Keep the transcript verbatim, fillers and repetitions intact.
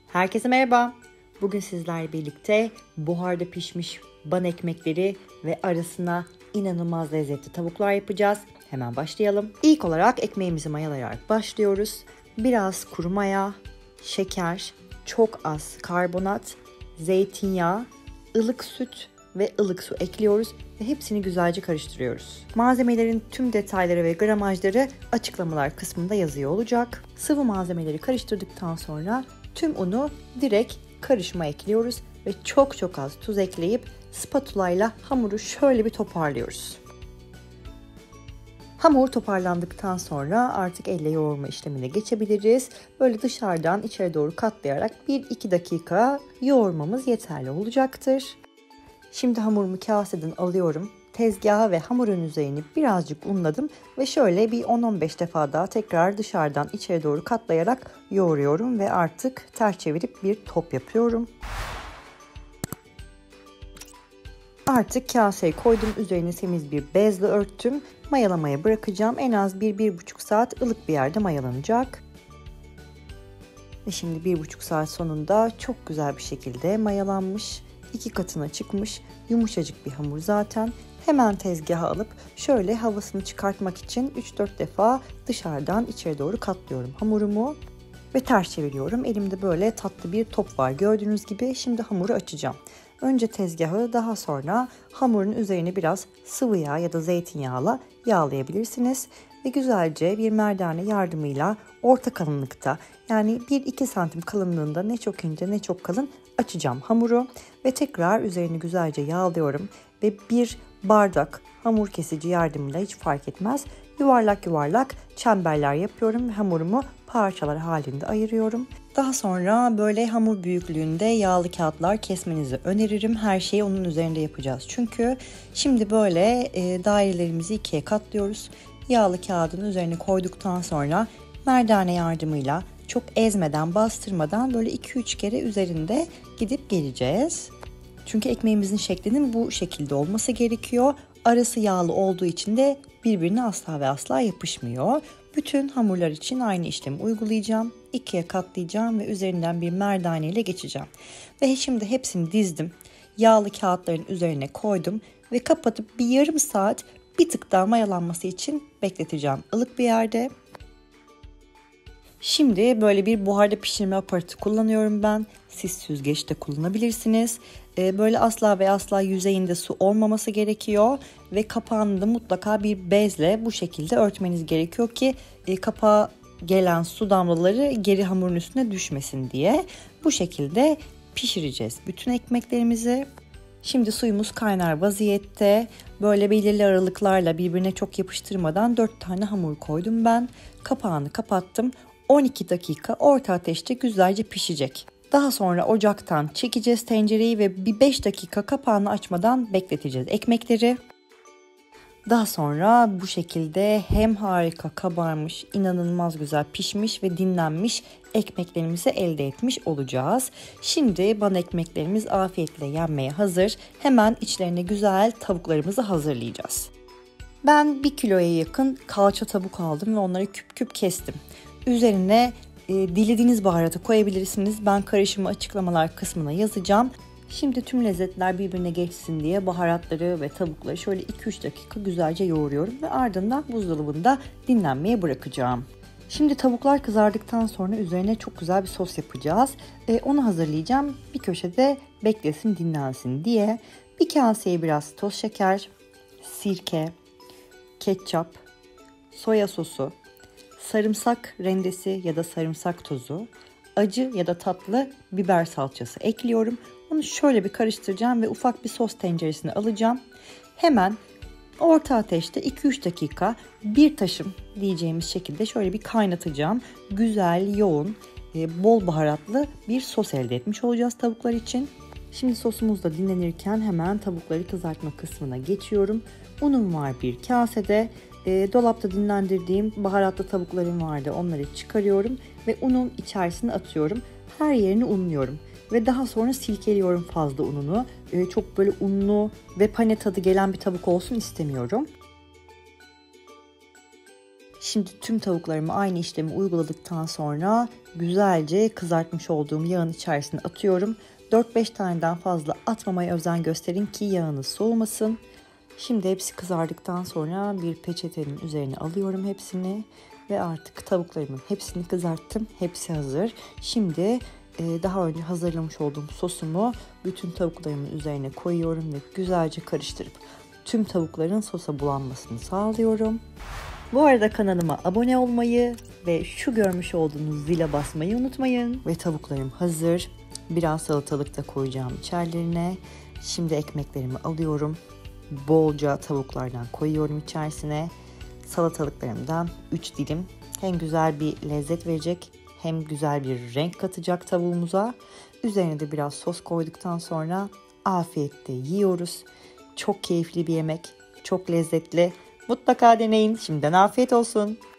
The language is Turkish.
Herkese merhaba. Bugün sizlerle birlikte buharda pişmiş ban ekmekleri ve arasına inanılmaz lezzetli tavuklar yapacağız. Hemen başlayalım. İlk olarak ekmeğimizi mayalayarak başlıyoruz. Biraz kuru maya, şeker, çok az karbonat, zeytinyağı, ılık süt ve ılık su ekliyoruz ve hepsini güzelce karıştırıyoruz. Malzemelerin tüm detayları ve gramajları açıklamalar kısmında yazıyor olacak. Sıvı malzemeleri karıştırdıktan sonra tüm unu direkt karışıma ekliyoruz ve çok çok az tuz ekleyip spatula ile hamuru şöyle bir toparlıyoruz. Hamur toparlandıktan sonra artık elle yoğurma işlemine geçebiliriz. Böyle dışarıdan içeri doğru katlayarak bir iki dakika yoğurmamız yeterli olacaktır. Şimdi hamurumu kaseden alıyorum. Tezgaha ve hamurun üzerini birazcık unladım ve şöyle bir on on beş defa daha tekrar dışarıdan içeri doğru katlayarak yoğuruyorum ve artık ters çevirip bir top yapıyorum. Artık kaseye koydum, üzerine temiz bir bezle örttüm. Mayalamaya bırakacağım. En az bir bir buçuk saat ılık bir yerde mayalanacak. Ve şimdi bir buçuk saat sonunda çok güzel bir şekilde mayalanmış. İki katına çıkmış yumuşacık bir hamur zaten. Hemen tezgaha alıp şöyle havasını çıkartmak için üç dört defa dışarıdan içeri doğru katlıyorum hamurumu ve ters çeviriyorum. Elimde böyle tatlı bir top var gördüğünüz gibi. Şimdi hamuru açacağım. Önce tezgahı, daha sonra hamurun üzerine biraz sıvı yağ ya da zeytinyağla yağlayabilirsiniz. Ve güzelce bir merdane yardımıyla orta kalınlıkta, yani bir iki santim kalınlığında, ne çok ince ne çok kalın açacağım hamuru. Ve tekrar üzerini güzelce yağlıyorum. Ve bir bardak hamur kesici yardımıyla, hiç fark etmez, yuvarlak yuvarlak çemberler yapıyorum ve hamurumu parçalar halinde ayırıyorum. Daha sonra böyle hamur büyüklüğünde yağlı kağıtlar kesmenizi öneririm. Her şeyi onun üzerinde yapacağız. Çünkü şimdi böyle e, dairelerimizi ikiye katlıyoruz. Yağlı kağıdın üzerine koyduktan sonra merdane yardımıyla çok ezmeden, bastırmadan böyle iki üç kere üzerinde gidip geleceğiz. Çünkü ekmeğimizin şeklinin bu şekilde olması gerekiyor. Arası yağlı olduğu için de birbirine asla ve asla yapışmıyor. Bütün hamurlar için aynı işlemi uygulayacağım. İkiye katlayacağım ve üzerinden bir merdane ile geçeceğim. Ve şimdi hepsini dizdim. Yağlı kağıtların üzerine koydum ve kapatıp bir yarım saat bir tık daha mayalanması için bekleteceğim ılık bir yerde. Şimdi böyle bir buharda pişirme aparatı kullanıyorum ben. Siz süzgeç de kullanabilirsiniz. Böyle asla ve asla yüzeyinde su olmaması gerekiyor. Ve kapağını da mutlaka bir bezle bu şekilde örtmeniz gerekiyor ki kapağa gelen su damlaları geri hamurun üstüne düşmesin diye. Bu şekilde pişireceğiz bütün ekmeklerimizi. Şimdi suyumuz kaynar vaziyette. Böyle belirli aralıklarla, birbirine çok yapıştırmadan dört tane hamur koydum ben. Kapağını kapattım. on iki dakika orta ateşte güzelce pişecek. Daha sonra ocaktan çekeceğiz tencereyi ve bir beş dakika kapağını açmadan bekleteceğiz ekmekleri. Daha sonra bu şekilde hem harika kabarmış, inanılmaz güzel pişmiş ve dinlenmiş ekmeklerimizi elde etmiş olacağız. Şimdi ban ekmeklerimiz afiyetle yenmeye hazır. Hemen içlerine güzel tavuklarımızı hazırlayacağız. Ben bir kiloya yakın kalça tavuk aldım ve onları küp küp kestim. Üzerine e, dilediğiniz baharatı koyabilirsiniz. Ben karışımı açıklamalar kısmına yazacağım. Şimdi tüm lezzetler birbirine geçsin diye baharatları ve tavukları şöyle iki üç dakika güzelce yoğuruyorum ve ardından buzdolabında dinlenmeye bırakacağım. Şimdi tavuklar kızardıktan sonra üzerine çok güzel bir sos yapacağız. E, onu hazırlayacağım. Bir köşede beklesin, dinlensin diye. Bir kaseye biraz toz şeker, sirke, ketçap, soya sosu, sarımsak rendesi ya da sarımsak tozu, acı ya da tatlı biber salçası ekliyorum. Onu şöyle bir karıştıracağım ve ufak bir sos tenceresine alacağım. Hemen orta ateşte iki üç dakika bir taşım diyeceğimiz şekilde şöyle bir kaynatacağım. Güzel, yoğun, bol baharatlı bir sos elde etmiş olacağız tavuklar için. Şimdi sosumuz da dinlenirken hemen tavukları kızartma kısmına geçiyorum. Unum var bir kasede. E, dolapta dinlendirdiğim baharatlı tavuklarım vardı. Onları çıkarıyorum ve unun içerisine atıyorum. Her yerini unluyorum. Ve daha sonra silkeliyorum fazla ununu. E, çok böyle unlu ve pane tadı gelen bir tavuk olsun istemiyorum. Şimdi tüm tavuklarımı aynı işlemi uyguladıktan sonra güzelce kızartmış olduğum yağın içerisine atıyorum. dört beş taneden fazla atmamaya özen gösterin ki yağınız soğumasın. Şimdi hepsi kızardıktan sonra bir peçetenin üzerine alıyorum hepsini ve artık tavuklarımın hepsini kızarttım. Hepsi hazır. Şimdi e, daha önce hazırlamış olduğum sosumu bütün tavuklarımın üzerine koyuyorum ve güzelce karıştırıp tüm tavukların sosa bulanmasını sağlıyorum. Bu arada kanalıma abone olmayı ve şu görmüş olduğunuz zile basmayı unutmayın. Ve tavuklarım hazır. Biraz salatalık da koyacağım içerilerine. Şimdi ekmeklerimi alıyorum. Bolca tavuklardan koyuyorum içerisine. Salatalıklarımdan üç dilim. Hem güzel bir lezzet verecek hem güzel bir renk katacak tavuğumuza. Üzerine de biraz sos koyduktan sonra afiyetle yiyoruz. Çok keyifli bir yemek. Çok lezzetli. Mutlaka deneyin. Şimdiden afiyet olsun.